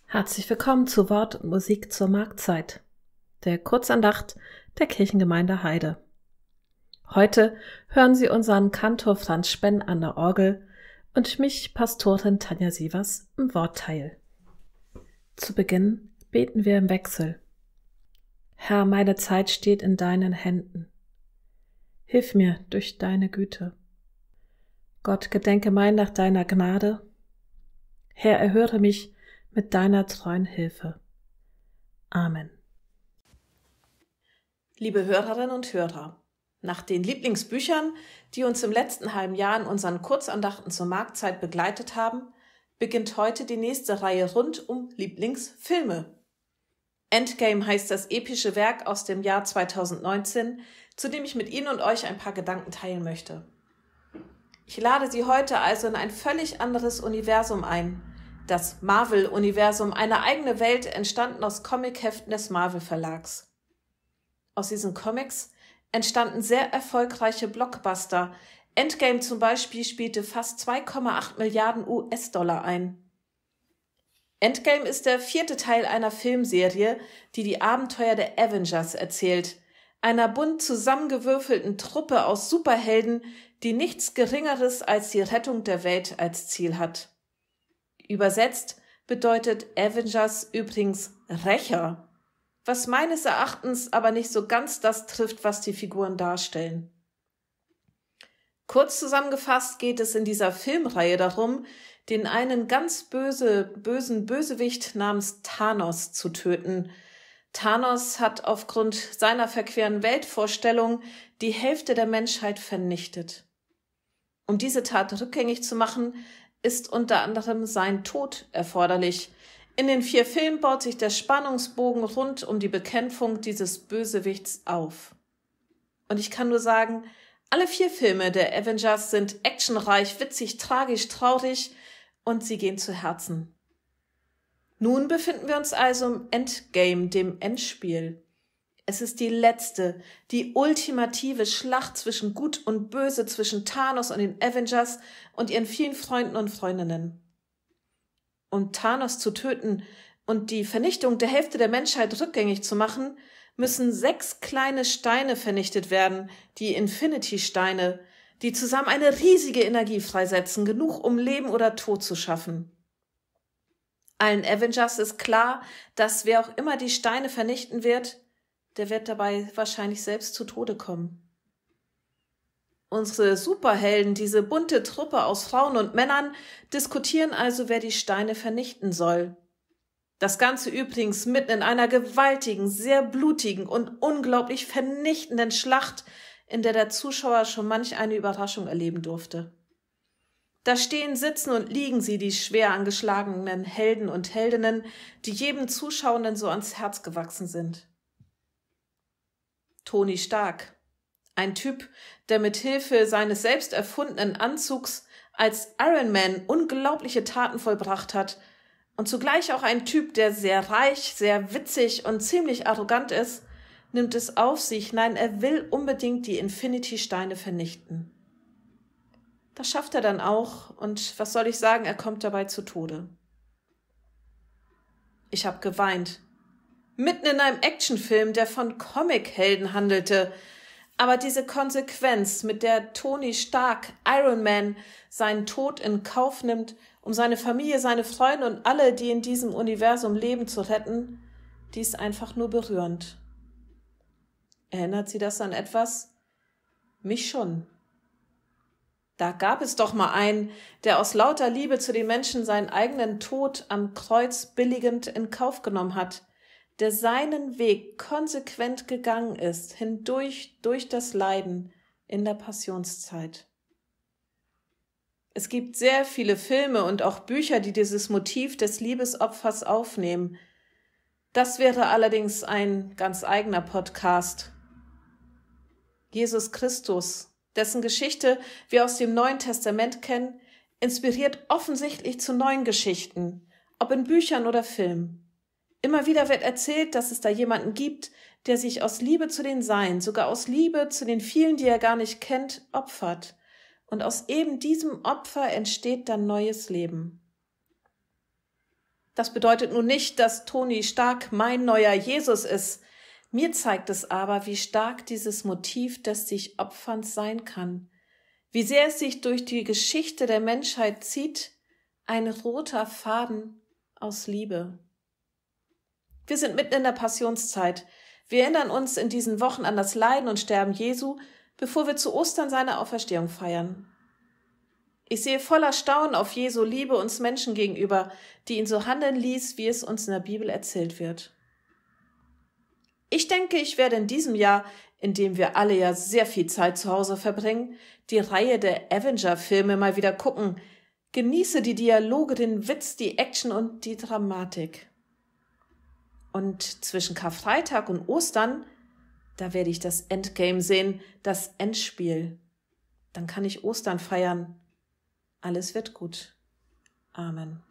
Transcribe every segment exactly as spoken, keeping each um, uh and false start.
Herzlich willkommen zu Wort und Musik zur Marktzeit, der Kurzandacht der Kirchengemeinde Heide. Heute hören Sie unseren Kantor Franz Spenn an der Orgel und mich, Pastorin Tanja Sievers, im Wortteil. Zu Beginn beten wir im Wechsel. Herr, meine Zeit steht in deinen Händen. Hilf mir durch deine Güte. Gott, gedenke mein nach deiner Gnade. Herr, erhöre mich mit deiner treuen Hilfe. Amen. Liebe Hörerinnen und Hörer, nach den Lieblingsbüchern, die uns im letzten halben Jahr in unseren Kurzandachten zur Marktzeit begleitet haben, beginnt heute die nächste Reihe rund um Lieblingsfilme. Endgame heißt das epische Werk aus dem Jahr zweitausendneunzehn, zu dem ich mit Ihnen und euch ein paar Gedanken teilen möchte. Ich lade Sie heute also in ein völlig anderes Universum ein, das Marvel-Universum, eine eigene Welt, entstanden aus Comicheften des Marvel-Verlags. Aus diesen Comics entstanden sehr erfolgreiche Blockbuster. Endgame zum Beispiel spielte fast zwei Komma acht Milliarden U S-Dollar ein. Endgame ist der vierte Teil einer Filmserie, die die Abenteuer der Avengers erzählt, einer bunt zusammengewürfelten Truppe aus Superhelden, die nichts Geringeres als die Rettung der Welt als Ziel hat. Übersetzt bedeutet Avengers übrigens Rächer, was meines Erachtens aber nicht so ganz das trifft, was die Figuren darstellen. Kurz zusammengefasst geht es in dieser Filmreihe darum, den einen ganz böse, bösen Bösewicht namens Thanos zu töten. Thanos hat aufgrund seiner verqueren Weltvorstellung die Hälfte der Menschheit vernichtet. Um diese Tat rückgängig zu machen, ist unter anderem sein Tod erforderlich. In den vier Filmen baut sich der Spannungsbogen rund um die Bekämpfung dieses Bösewichts auf. Und ich kann nur sagen, alle vier Filme der Avengers sind actionreich, witzig, tragisch, traurig und sie gehen zu Herzen. Nun befinden wir uns also im Endgame, dem Endspiel. Es ist die letzte, die ultimative Schlacht zwischen Gut und Böse, zwischen Thanos und den Avengers und ihren vielen Freunden und Freundinnen. Um Thanos zu töten und die Vernichtung der Hälfte der Menschheit rückgängig zu machen, müssen sechs kleine Steine vernichtet werden, die Infinity-Steine, die zusammen eine riesige Energie freisetzen, genug um Leben oder Tod zu schaffen. Allen Avengers ist klar, dass wer auch immer die Steine vernichten wird, der wird dabei wahrscheinlich selbst zu Tode kommen. Unsere Superhelden, diese bunte Truppe aus Frauen und Männern, diskutieren also, wer die Steine vernichten soll. Das Ganze übrigens mitten in einer gewaltigen, sehr blutigen und unglaublich vernichtenden Schlacht, in der der Zuschauer schon manch eine Überraschung erleben durfte. Da stehen, sitzen und liegen sie, die schwer angeschlagenen Helden und Heldinnen, die jedem Zuschauenden so ans Herz gewachsen sind. Tony Stark, ein Typ, der mit Hilfe seines selbst erfundenen Anzugs als Iron Man unglaubliche Taten vollbracht hat und zugleich auch ein Typ, der sehr reich, sehr witzig und ziemlich arrogant ist, nimmt es auf sich, nein, er will unbedingt die Infinity-Steine vernichten. Das schafft er dann auch und was soll ich sagen, er kommt dabei zu Tode. Ich habe geweint. Mitten in einem Actionfilm, der von Comichelden handelte. Aber diese Konsequenz, mit der Tony Stark, Iron Man, seinen Tod in Kauf nimmt, um seine Familie, seine Freunde und alle, die in diesem Universum leben, zu retten, die ist einfach nur berührend. Erinnert Sie das an etwas? Mich schon. Da gab es doch mal einen, der aus lauter Liebe zu den Menschen seinen eigenen Tod am Kreuz billigend in Kauf genommen hat, der seinen Weg konsequent gegangen ist, hindurch durch das Leiden in der Passionszeit. Es gibt sehr viele Filme und auch Bücher, die dieses Motiv des Liebesopfers aufnehmen. Das wäre allerdings ein ganz eigener Podcast. Jesus Christus, dessen Geschichte wir aus dem Neuen Testament kennen, inspiriert offensichtlich zu neuen Geschichten, ob in Büchern oder Filmen. Immer wieder wird erzählt, dass es da jemanden gibt, der sich aus Liebe zu den Seinen, sogar aus Liebe zu den vielen, die er gar nicht kennt, opfert. Und aus eben diesem Opfer entsteht dann neues Leben. Das bedeutet nun nicht, dass Toni Stark mein neuer Jesus ist. Mir zeigt es aber, wie stark dieses Motiv des sich Opferns sein kann, wie sehr es sich durch die Geschichte der Menschheit zieht, ein roter Faden aus Liebe. Wir sind mitten in der Passionszeit. Wir erinnern uns in diesen Wochen an das Leiden und Sterben Jesu, bevor wir zu Ostern seine Auferstehung feiern. Ich sehe voller Staunen auf Jesu Liebe uns Menschen gegenüber, die ihn so handeln ließ, wie es uns in der Bibel erzählt wird. Ich denke, ich werde in diesem Jahr, in dem wir alle ja sehr viel Zeit zu Hause verbringen, die Reihe der Avenger-Filme mal wieder gucken. Genieße die Dialoge, den Witz, die Action und die Dramatik. Und zwischen Karfreitag und Ostern, da werde ich das Endgame sehen, das Endspiel. Dann kann ich Ostern feiern. Alles wird gut. Amen.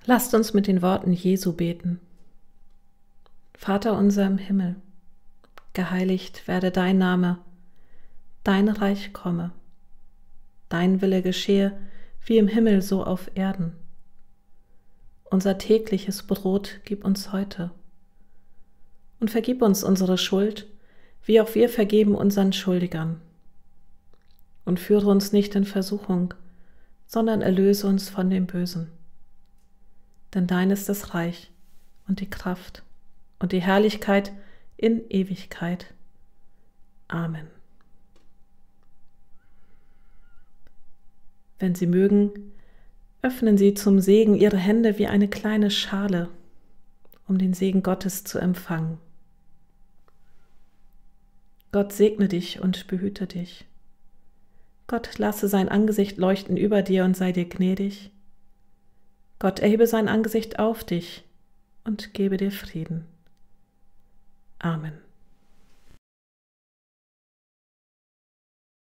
Lasst uns mit den Worten Jesu beten. Vater unser im Himmel, geheiligt werde dein Name, dein Reich komme, dein Wille geschehe, wie im Himmel so auf Erden. Unser tägliches Brot gib uns heute und vergib uns unsere Schuld, wie auch wir vergeben unseren Schuldigern. Und führe uns nicht in Versuchung, sondern erlöse uns von dem Bösen. Denn dein ist das Reich und die Kraft und die Herrlichkeit in Ewigkeit. Amen. Wenn Sie mögen, öffnen Sie zum Segen Ihre Hände wie eine kleine Schale, um den Segen Gottes zu empfangen. Gott segne dich und behüte dich. Gott lasse sein Angesicht leuchten über dir und sei dir gnädig. Gott erhebe sein Angesicht auf dich und gebe dir Frieden. Amen.